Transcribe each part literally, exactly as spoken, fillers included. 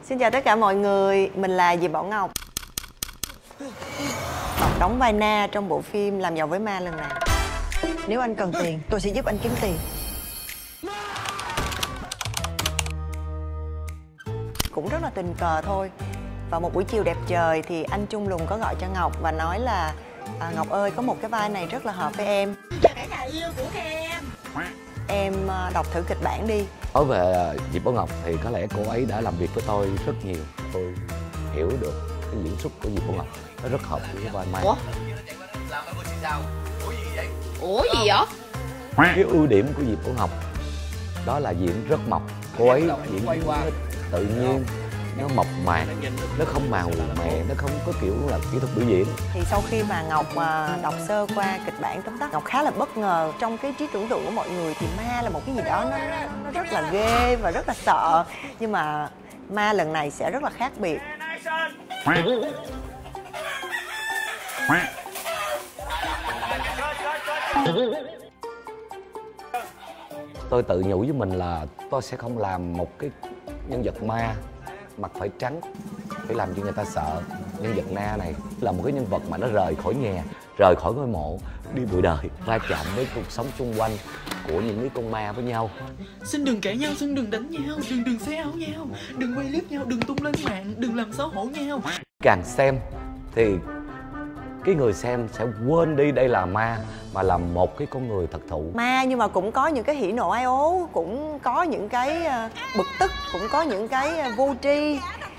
Xin chào tất cả mọi người, mình là Diệp Bảo Ngọc. Ngọc đóng vai Na trong bộ phim Làm Giàu Với Ma lần này. Nếu anh cần tiền, tôi sẽ giúp anh kiếm tiền. Cũng rất là tình cờ thôi. Vào một buổi chiều đẹp trời thì anh Trung Lùng có gọi cho Ngọc và nói là à, Ngọc ơi, có một cái vai này rất là hợp với em. Cái là yêu của em. Em đọc thử kịch bản đi. Nói về Diệp Bảo Ngọc thì có lẽ cô ấy đã làm việc với tôi rất nhiều. Tôi hiểu được cái diễn xuất của Diệp Bảo Ngọc. Nó rất hợp với vai Mai. Ủa? Ủa gì vậy? Cái ưu điểm của Diệp Bảo Ngọc đó là diễn rất mộc. Cô ấy diễn tự nhiên, nó mộc mạc, nó không màu mè, nó không có kiểu là kỹ thuật biểu diễn. Thì sau khi mà Ngọc đọc sơ qua kịch bản tóm tắt, Ngọc khá là bất ngờ. Trong cái trí tưởng tượng của mọi người thì ma là một cái gì đó nó, nó rất là ghê và rất là sợ. Nhưng mà ma lần này sẽ rất là khác biệt. Tôi tự nhủ với mình là tôi sẽ không làm một cái nhân vật ma mặt phải trắng, phải làm cho người ta sợ. Nhân vật Na này là một cái nhân vật mà nó rời khỏi nhà, rời khỏi ngôi mộ, đi bụi đời, va chạm với cuộc sống xung quanh của những cái con ma với nhau. Xin đừng cãi nhau, xin đừng đánh nhau, đừng đừng xé áo nhau, đừng quay clip nhau, đừng tung lên mạng, đừng làm xấu hổ nhau. Càng xem thì cái người xem sẽ quên đi đây là ma mà là một cái con người thật thụ. Ma nhưng mà cũng có những cái hỉ nộ ái ố, cũng có những cái bực tức, cũng có những cái vô tri.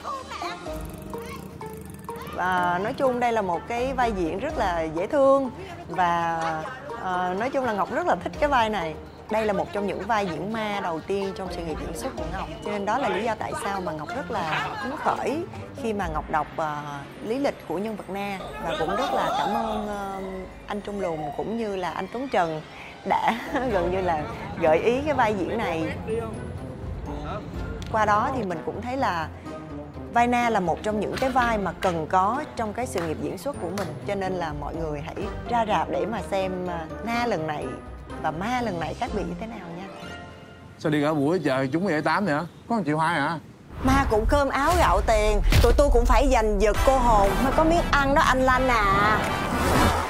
Và nói chung đây là một cái vai diễn rất là dễ thương. Và uh, nói chung là Ngọc rất là thích cái vai này. Đây là một trong những vai diễn ma đầu tiên trong sự nghiệp diễn xuất của Ngọc. Cho nên đó là lý do tại sao mà Ngọc rất là hứng khởi khi mà Ngọc đọc uh, lý lịch của nhân vật Na. Và cũng rất là cảm ơn uh, anh Trung Lùng cũng như là anh Tuấn Trần đã gần như là gợi ý cái vai diễn này. Qua đó thì mình cũng thấy là vai Na là một trong những cái vai mà cần có trong cái sự nghiệp diễn xuất của mình. Cho nên là mọi người hãy ra rạp để mà xem Na lần này và Ma lần này khác biệt như thế nào nha. Sao đi cả buổi trời chúng giải tám vậy? Có một triệu hai hả? Ma cũng cơm áo gạo tiền. Tụi tôi cũng phải giành giật cô hồn mới có miếng ăn đó anh Lanh à.